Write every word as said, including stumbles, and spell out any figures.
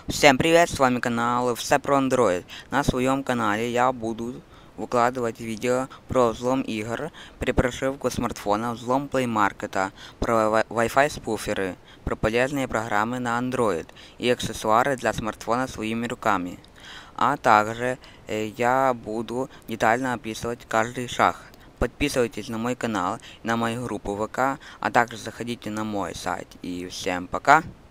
Всем привет, с вами канал Все про Android. На своем канале я буду выкладывать видео про взлом игр, при прошивку смартфона, взлом Play Market, про Wi-Fi спуферы, про полезные программы на Android и аксессуары для смартфона своими руками. А также э, я буду детально описывать каждый шаг. Подписывайтесь на мой канал, на мою группу ВК, а также заходите на мой сайт. И всем пока!